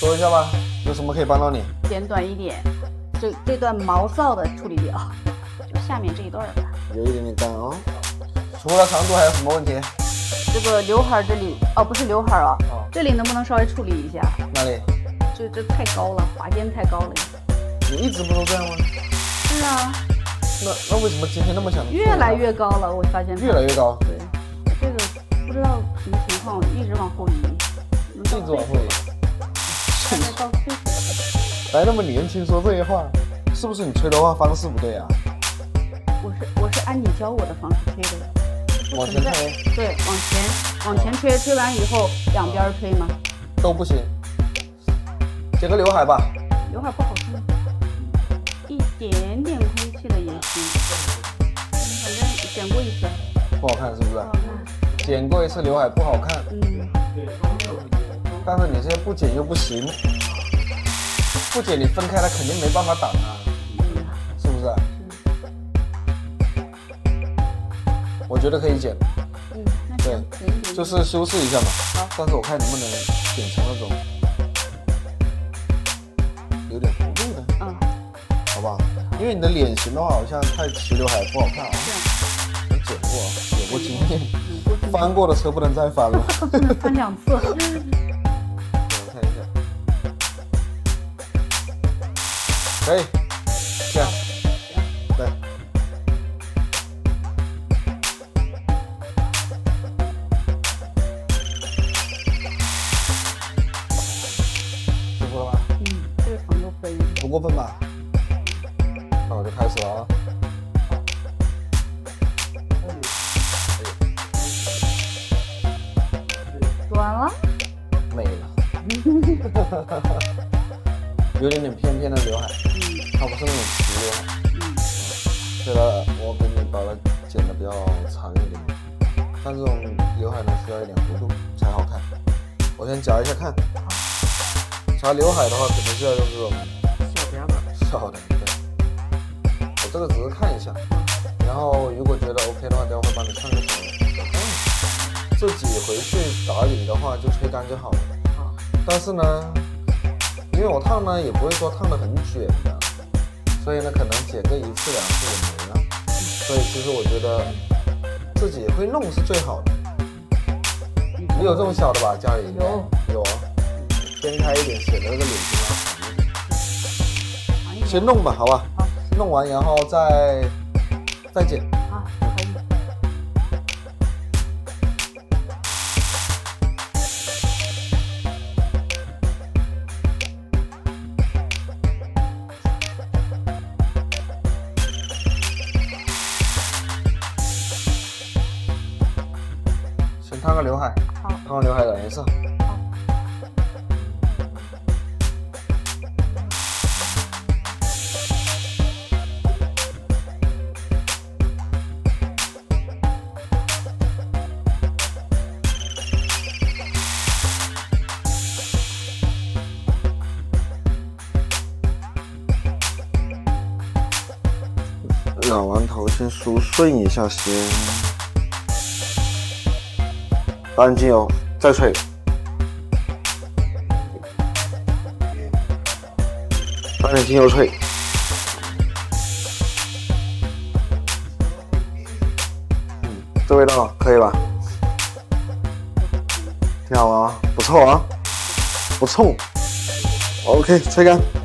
说一下吧，有什么可以帮到你？ 剪短一点，这段毛躁的处理掉，就下面这一段吧。 有一点点干哦。除了长度还有什么问题？ 这个刘海这里，哦，不是刘海啊，这里能不能稍微处理一下？ 哪里？ 这太高了，发尖太高了。 你一直不都这样吗？ 是啊。 那为什么今天那么想？ 越来越高了，我发现。 越来越高。 对，这个不知道什么情况，一直往后移。 一直往后移。 大概到退水。 还那么年轻说这些话，是不是你吹头发方式不对啊？ 我是按你教我的方式吹的。 往前吹。 对，往前吹，吹完以后两边吹吗？ 都不行。剪个刘海吧。 刘海不好看，一点点空气的也行。反正剪过一次。 不好看是不是？ 不好看。 剪过一次刘海不好看。 嗯。 但是你现在不剪又不行，不剪你分开了肯定没办法挡啊，是不是？我觉得可以剪。对，就是修饰一下嘛。但是我看能不能剪成那种有点弧度的，好不好？因为你的脸型的话，好像太齐刘海不好看啊。我剪过，有过经验，翻过的车不能再翻了。 不能翻2次。 我看一下，可以，这样，对。舒服了吧？ 这个长度可以。 不过分吧？那我就开始了啊。 短了。 美了。有点偏的刘海。它不是那种齐刘海。对了，我给你把它剪得比较长一点，但这种刘海呢需要一点弧度才好看。我先夹一下看。夹刘海的话，肯定是要用这种小夹板。小的，对。我这个只是看一下，然后如果觉得 OK 的话，待会会帮你上个手。自己回去打理的话，就吹干就好了。但是呢，因为我烫呢，也不会说烫得很卷的，所以呢，可能剪个1次2次也没了。所以其实我觉得自己会弄是最好的。你有这种小的吧？家里有啊，偏开一点，显得这个脸型要长一点。先弄吧，好吧？好，弄完然后再剪。 好，可以。 先烫个刘海。好，烫个刘海染颜色。染完头先梳顺一下先，打点精油再吹，打点精油吹。这味道可以吧？挺好啊，不臭啊，不冲。OK， 吹干。